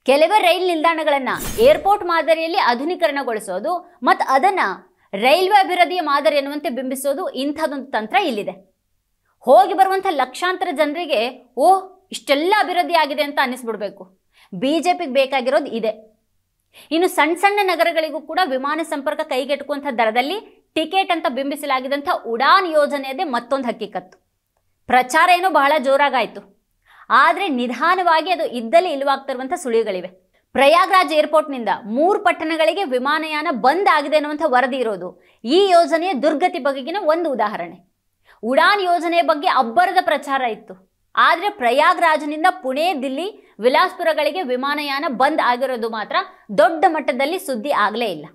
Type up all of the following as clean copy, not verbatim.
ಕೆಲವೇ ರೈಲು ನಿಲ್ದಾಣಗಳನ್ನ ಏರ್ಪೋರ್ಟ್ ಮಾದರಿಯಲ್ಲಿ ಆಧುನೀಕರಣಗೊಳಿಸೋದು ಮತ್ತು ಅದನ್ನ ರೈಲ್ವೆ ಅಭಿವೃದ್ಧಿಯ ಮಾದರಿ ಎನ್ನುವಂತೆ ಬಿಂಬಿಸೋದು ಇಂಥದೊಂದು ತಂತ್ರ ಇಲ್ಲಿದೆ. ಹೋಗಿ ಬರುವಂಥ ಲಕ್ಷಾಂತರ ಜನರಿಗೆ ಓಹ್ ಇಷ್ಟೆಲ್ಲ ಅಭಿವೃದ್ಧಿ ಆಗಿದೆ ಅಂತ ಅನ್ನಿಸ್ಬಿಡ್ಬೇಕು. ಬಿಜೆಪಿಗೆ ಬೇಕಾಗಿರೋದು ಇದೆ. ಇನ್ನು ಸಣ್ಣ ಸಣ್ಣ ನಗರಗಳಿಗೂ ಕೂಡ ವಿಮಾನ ಸಂಪರ್ಕ ಕೈಗೆಟುಕುವಂಥ ದರದಲ್ಲಿ ಟಿಕೆಟ್ ಅಂತ ಬಿಂಬಿಸಲಾಗಿದ್ದಂಥ ಉಡಾನ್ ಯೋಜನೆಯದೇ ಮತ್ತೊಂದು ಹಕ್ಕಿಕತ್ತು. ಪ್ರಚಾರ ಏನೋ ಬಹಳ ಜೋರಾಗಾಯಿತು, ಆದರೆ ನಿಧಾನವಾಗಿ ಅದು ಇದ್ದಲ್ಲಿ ಇಲ್ಲವಾಗ್ತಿರುವಂಥ ಸುಳಿಗಳಿವೆ. ಪ್ರಯಾಗ್ರಾಜ್ ಏರ್ಪೋರ್ಟ್ನಿಂದ 3 ಪಟ್ಟಣಗಳಿಗೆ ವಿಮಾನಯಾನ ಬಂದ್ ಆಗಿದೆ ಅನ್ನುವಂಥ ವರದಿ ಇರೋದು ಈ ಯೋಜನೆಯ ದುರ್ಗತಿ ಬಗೆಗಿನ ಒಂದು ಉದಾಹರಣೆ. ಉಡಾನ್ ಯೋಜನೆಯ ಬಗ್ಗೆ ಅಬ್ಬರದ ಪ್ರಚಾರ ಇತ್ತು, ಆದರೆ ಪ್ರಯಾಗ್ರಾಜ್ನಿಂದ ಪುಣೆ, ದಿಲ್ಲಿ, ವಿಲಾಸ್ಪುರಗಳಿಗೆ ವಿಮಾನಯಾನ ಬಂದ್ ಆಗಿರೋದು ಮಾತ್ರ ದೊಡ್ಡ ಮಟ್ಟದಲ್ಲಿ ಸುದ್ದಿ ಆಗಲೇ ಇಲ್ಲ.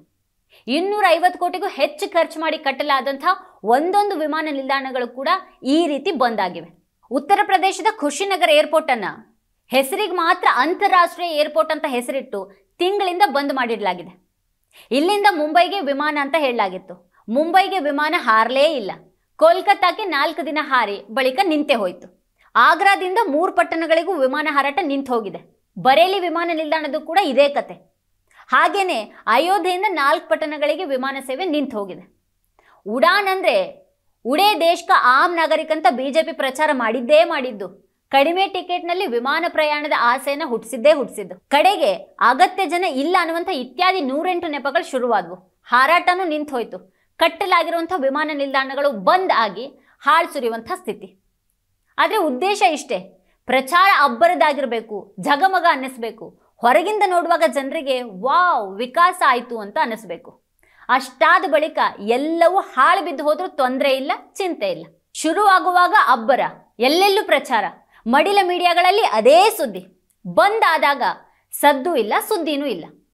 250 ಕೋಟಿಗೂ ಹೆಚ್ಚು ಖರ್ಚು ಮಾಡಿ ಕಟ್ಟಲಾದಂಥ ಒಂದೊಂದು ವಿಮಾನ ನಿಲ್ದಾಣಗಳು ಕೂಡ ಈ ರೀತಿ ಬಂದ್ ಆಗಿವೆ. ಉತ್ತರ ಪ್ರದೇಶದ ಖುಷಿನಗರ್ ಏರ್ಪೋರ್ಟ್ ಅನ್ನ ಹೆಸರಿಗೆ ಮಾತ್ರ ಅಂತಾರಾಷ್ಟ್ರೀಯ ಏರ್ಪೋರ್ಟ್ ಅಂತ ಹೆಸರಿಟ್ಟು ತಿಂಗಳಿಂದ ಬಂದ್ ಮಾಡಿಡಲಾಗಿದೆ. ಇಲ್ಲಿಂದ ಮುಂಬೈಗೆ ವಿಮಾನ ಅಂತ ಹೇಳಲಾಗಿತ್ತು. ಮುಂಬೈಗೆ ವಿಮಾನ ಹಾರಲೇ ಇಲ್ಲ. ಕೋಲ್ಕತ್ತಾಕ್ಕೆ 4 ದಿನ ಹಾರಿ ಬಳಿಕ ನಿಂತೆ ಹೋಯಿತು. ಆಗ್ರಾದಿಂದ 3 ಪಟ್ಟಣಗಳಿಗೂ ವಿಮಾನ ಹಾರಾಟ ನಿಂತು ಹೋಗಿದೆ. ಬರೇಲಿ ವಿಮಾನ ನಿಲ್ದಾಣದ ಕೂಡ ಇದೇ ಕತೆ. ಹಾಗೇನೆ ಅಯೋಧ್ಯೆಯಿಂದ 4 ಪಟ್ಟಣಗಳಿಗೆ ವಿಮಾನ ಸೇವೆ ನಿಂತು ಹೋಗಿದೆ. ಉಡಾನ್ ಅಂದ್ರೆ ಉಡೇ ದೇಶ್ ಕಾ ಆಮ್ ನಾಗರಿಕ ಅಂತ ಬಿಜೆಪಿ ಪ್ರಚಾರ ಮಾಡಿದ್ದು. ಕಡಿಮೆ ಟಿಕೆಟ್ನಲ್ಲಿ ವಿಮಾನ ಪ್ರಯಾಣದ ಆಸೆಯನ್ನು ಹುಟ್ಟಿಸಿದ್ದು. ಕಡೆಗೆ ಅಗತ್ಯ ಜನ ಇಲ್ಲ ಅನ್ನುವಂಥ ಇತ್ಯಾದಿ 108 ನೆಪಗಳು ಶುರುವಾದವು. ಹಾರಾಟನೂ ನಿಂತು ಹೋಯ್ತು. ಕಟ್ಟಲಾಗಿರುವಂಥ ವಿಮಾನ ನಿಲ್ದಾಣಗಳು ಬಂದ್ ಆಗಿ ಹಾಳು ಸುರಿಯುವಂಥ ಸ್ಥಿತಿ. ಆದರೆ ಉದ್ದೇಶ ಇಷ್ಟೇ, ಪ್ರಚಾರ ಅಬ್ಬರದಾಗಿರಬೇಕು, ಝಗಮಗ ಅನ್ನಿಸ್ಬೇಕು. ಹೊರಗಿಂದ ನೋಡುವಾಗ ಜನರಿಗೆ ವಾವ್ ವಿಕಾಸ ಆಯಿತು ಅಂತ ಅನ್ನಿಸ್ಬೇಕು. ಅಷ್ಟಾದ ಬಳಿಕ ಎಲ್ಲವೂ ಹಾಳು ಬಿದ್ದು ಹೋದ್ರೂ ತೊಂದರೆ ಇಲ್ಲ, ಚಿಂತೆ ಇಲ್ಲ. ಶುರುವಾಗುವಾಗ ಅಬ್ಬರ, ಎಲ್ಲೆಲ್ಲೂ ಪ್ರಚಾರ, ಮಡಿಲ ಮೀಡಿಯಾಗಳಲ್ಲಿ ಅದೇ ಸುದ್ದಿ. ಬಂದ್ ಆದಾಗ ಸದ್ದು ಇಲ್ಲ, ಸುದ್ದಿನೂ ಇಲ್ಲ.